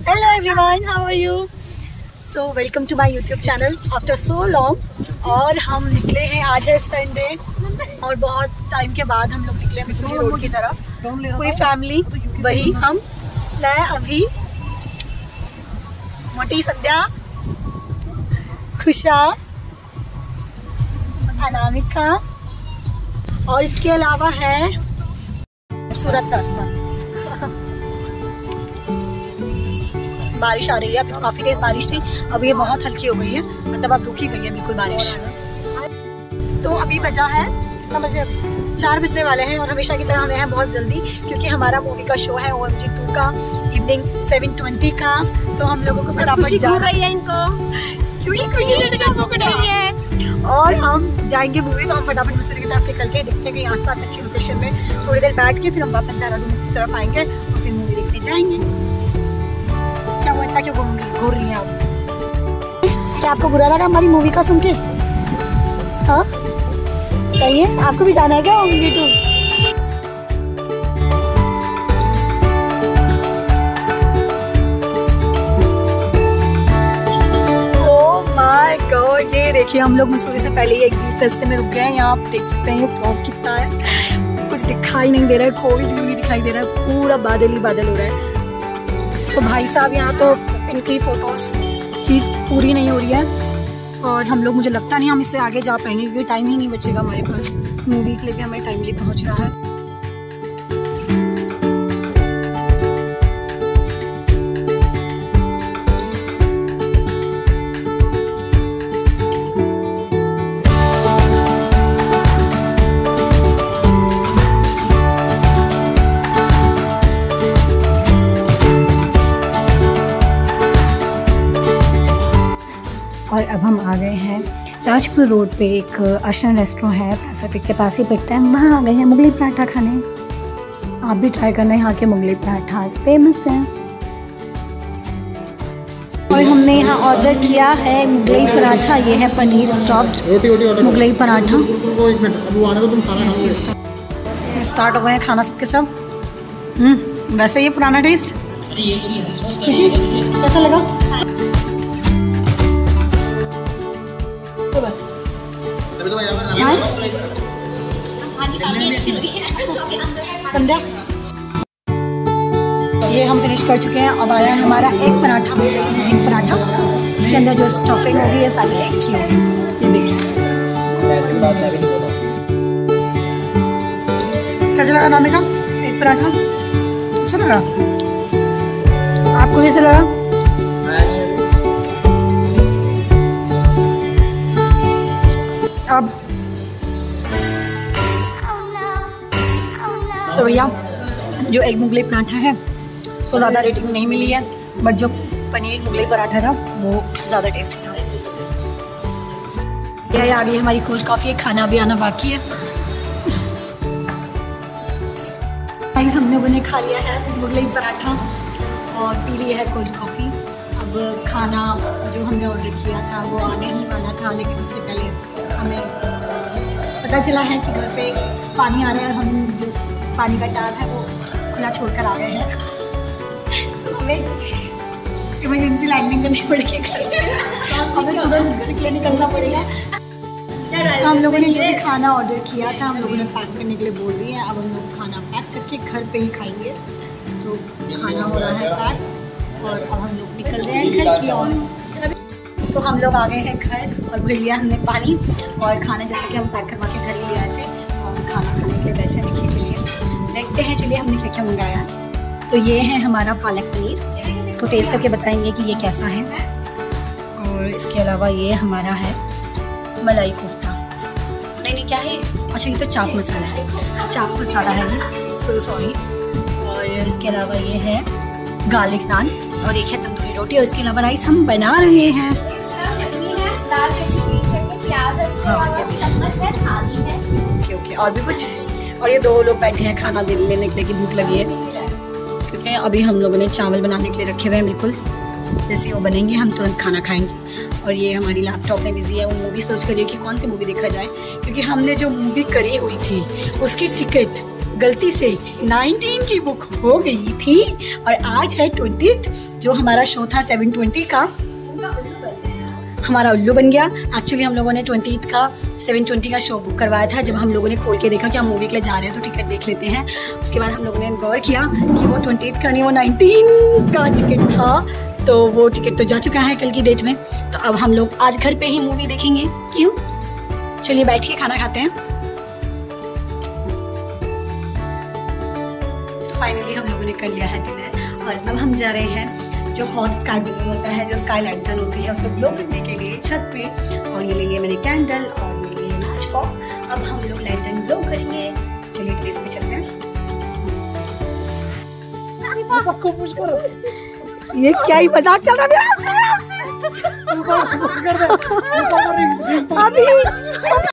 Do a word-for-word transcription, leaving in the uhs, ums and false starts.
Hello everyone, how are you? So welcome to my YouTube channel after so long। और हम निकले हैं, आज है संडे और बहुत टाइम के बाद हम लोग निकले मसूरी रोड की तरफ। पूरी फैमिली, वही हम, मैं, अभी, मोटी, संध्या, खुशा, अनामिका और इसके अलावा है सूरत रास्ता। बारिश आ रही है, अभी तो काफी तेज बारिश थी, अब ये बहुत हल्की हो गई है, मतलब अब रुक ही गई है बिल्कुल बारिश। तो अभी बजा है कितना बजे, चार बजने वाले हैं और हमेशा की तरह हमें हैं बहुत जल्दी, क्योंकि हमारा मूवी का शो है ओ एम जी टू का इवनिंग सेवन ट्वेंटी का। तो हम लोगों को फटाफट जा रही है इनको क्योंकि खुशी है और हम जाएंगे मूवी। तो हम फटाफट मसूरी की तरफ निकल के देखते हैं कहीं आसपास अच्छी लोकेशन में थोड़ी देर बैठ के फिर हम वापस देहरादून की तरफ आएंगे और फिर मूवी देखने जाएंगे। क्या वो इतना क्यों घूर रही हैं आप? क्या आपको बुरा लगा हमारी मूवी का सुन के? हाँ कहिए, आपको भी जाना है क्या movie too? Oh my god, ये देखिए हम लोग मसूरी से पहले ही एक बीच रास्ते में रुक गए हैं। यहाँ आप देख सकते हैं ये फॉग कितना है, कुछ दिखाई नहीं दे रहा है, कोई व्यू नहीं दिखाई दे रहा है, पूरा बादल ही बादल हो रहा है। तो भाई साहब यहाँ तो इनकी फोटोज की पूरी नहीं हो रही है और हम लोग, मुझे लगता नहीं हम इससे आगे जा पाएंगे क्योंकि टाइम ही नहीं बचेगा हमारे पास। मूवी के लिए हमें टाइमली पहुँचना है। और अब हम आ गए हैं राजपुर रोड पे, एक आश्रम रेस्टोरेंट है पैसिफिक के पास ही पड़ता है, वहाँ आ गए हैं मुगलई पराठा खाने। आप भी ट्राई करना, यहाँ के मुगलई पराठा फेमस हैं। और हमने यहाँ ऑर्डर किया है मुगलई पराठा, ये है पनीर स्टफ्ड मुगलई पराठा। स्टार्ट हो गए हैं खाना सबके सब। हम्म वैसे ये पुराना टेस्ट। खुशी कैसा लगा? संध्या, ये हम फिनिश कर चुके हैं। अब आया है हमारा एक पराठा, एक पराठा इसके अंदर जो स्टफिंग होगी ये सारी एक की होगी। ये देखिए कैसा लगा नामिका? एक पराठा अच्छा लगा? आपको कैसा लगा? अब तो भैया जो एक मुगलई पराठा है उसको ज़्यादा रेटिंग नहीं मिली है, बट जो पनीर मुगलई पराठा था वो ज़्यादा टेस्टी था। ये आ गई हमारी कोल्ड कॉफ़ी, खाना भी आना बाकी है। हम लोगों ने खा लिया है मुगलई पराठा और पी ली है कोल्ड कॉफ़ी। अब खाना जो हमने ऑर्डर किया था वो आने ही वाला था, लेकिन उससे पहले हमें पता चला है कि घर पे पानी आ रहा है और हम जो पानी का टैप है वो खुला छोड़कर आ गए हैं। तो हमें इमरजेंसी लैंडिंग करनी पड़ेगी घर पे, हमें तुरंत घर के लिए निकलना पड़ेगा। हम लोगों ने जो भी खाना ऑर्डर किया था हम लोगों ने पैक करने के लिए बोल रही है। अब हम लोग खाना पैक करके घर पे ही खाएंगे। तो खाना हो रहा है पैक और अब हम लोग निकल रहे हैं घर की ओर। तो हम लोग आ गए हैं घर और भर लिया हमने पानी और खाना, जैसे कि हम पैक करवा के घर ही ले आए थे और खाना खाने के लिए बैठे। देखिए चलिए देखते हैं, चलिए हमने क्या क्या मंगाया है। तो ये है हमारा पालक पनीर, इसको टेस्ट करके बताएंगे कि ये कैसा है। और इसके अलावा ये हमारा है मलाई कोफ्ता, नहीं नहीं क्या है, अच्छा ये तो चाप मसाला है, चाप मसाला है ये, सो सॉरी। और इसके अलावा ये है गार्लिक नान और एक है तंदूरी रोटी और इसके अलावा राइस हम बना रहे हैं। दाल चटनी, प्याज है, उसके अलावा चम्मच है, थाली है। ओके ओके और भी कुछ? और ये दो लोग बैठे हैं खाना लेने के लिए, की भूख लगी है, क्योंकि अभी हम लोगों ने चावल बनाने के लिए रखे हुए हैं। बिल्कुल जैसे वो बनेंगे हम तुरंत खाना खाएंगे। और ये हमारी लैपटॉप में बिजी है, वो मूवी सर्च करिए कि कौन सी मूवी देखा जाए, क्योंकि हमने जो मूवी करी हुई थी उसकी टिकट गलती से नाइनटीन की बुक हो गई थी और आज है ट्वेंटीथ, जो हमारा शो था सेवन ट्वेंटी का, हमारा उल्लू बन गया। एक्चुअली हम लोगों ने ट्वेंटीथ का सेवन ट्वेंटी का शो बुक करवाया था। जब हम लोगों ने खोल के देखा कि हम मूवी के लिए जा रहे हैं तो टिकट देख लेते हैं, उसके बाद हम लोगों ने गौर किया कि वो ट्वेंटीथ का नहीं, वो नाइनटीन का टिकट था। तो वो टिकट तो जा चुका है कल की डेट में। तो अब हम लोग आज घर पे ही मूवी देखेंगे। क्यों? चलिए बैठिए, खाना खाते हैं। तो फाइनली हम लोगों ने कर लिया है डिनर और अब हम जा रहे हैं जो हॉट स्काई बलून होता है, जो स्काई लैंटर्न होती है, उसको ग्लो करने के लिए छत पे। और ये लिए मैंने कैंडल और ये लिए मैच बॉक्स। अब हम लोग लैंटर्न ग्लो करेंगे। चलिए टेरेस पे चलते हैं। ये क्या ही मजाक चल रहा है अभी।